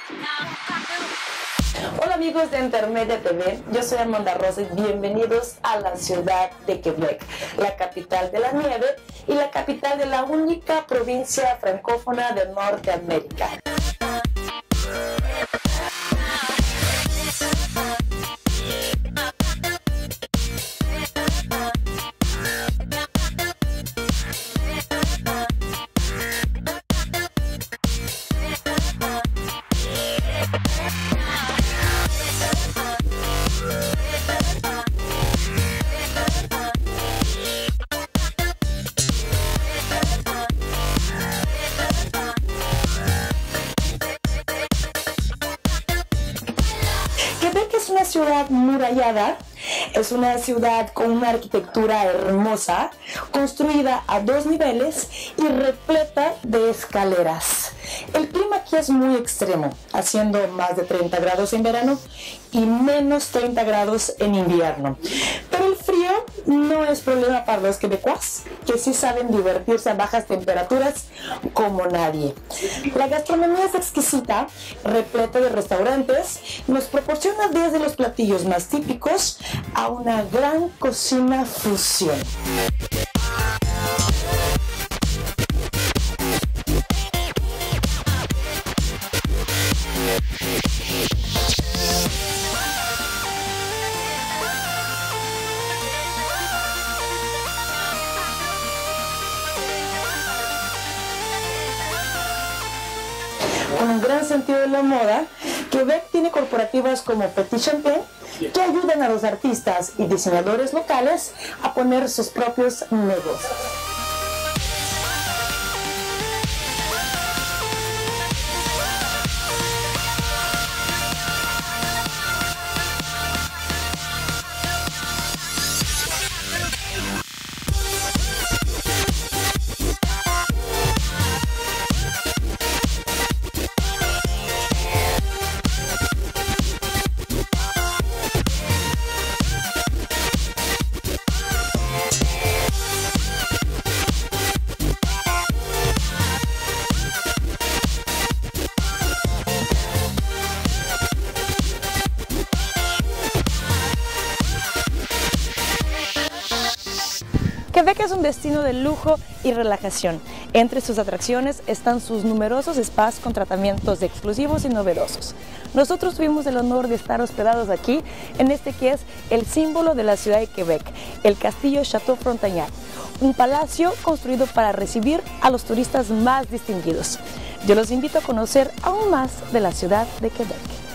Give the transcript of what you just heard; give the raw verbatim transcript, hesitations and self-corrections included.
Hola amigos de Intermedia T V, yo soy Amanda Rosa y bienvenidos a la ciudad de Quebec, la capital de la nieve y la capital de la única provincia francófona de Norteamérica. Quebec es una ciudad murallada, es una ciudad con una arquitectura hermosa, construida a dos niveles y repleta de escaleras. El clima aquí es muy extremo, haciendo más de treinta grados en verano y menos treinta grados en invierno. Pero el frío no es problema para los quebecuas, que sí saben divertirse a bajas temperaturas como nadie. La gastronomía es exquisita, repleta de restaurantes, nos proporciona desde los platillos más típicos a una gran cocina fusión. Con un gran sentido de la moda, Quebec tiene corporativas como Petit Champagne que ayudan a los artistas y diseñadores locales a poner sus propios negocios. Quebec es un destino de lujo y relajación. Entre sus atracciones están sus numerosos spas con tratamientos exclusivos y novedosos. Nosotros tuvimos el honor de estar hospedados aquí, en este que es el símbolo de la ciudad de Quebec, el Castillo Château Frontenac, un palacio construido para recibir a los turistas más distinguidos. Yo los invito a conocer aún más de la ciudad de Quebec.